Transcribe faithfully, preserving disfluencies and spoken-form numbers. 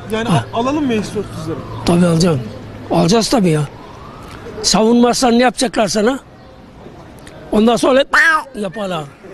Yani al- alalım mı S dört yüzleri? Tabii alacağım. Alacağız tabii ya. Savunmazsan ne yapacaklar sana? Ondan sonra yaparlar.